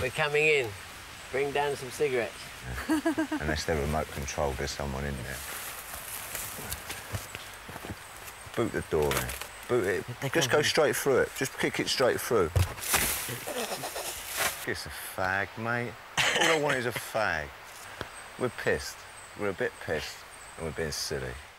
We're coming in. Bring down some cigarettes. Yeah. Unless they're remote controlled, there's someone in there. Boot the door in. Boot it. Just go straight through it. Just kick it straight through. It's a fag, mate. All I want is a fag. We're pissed. We're a bit pissed, and we're being silly.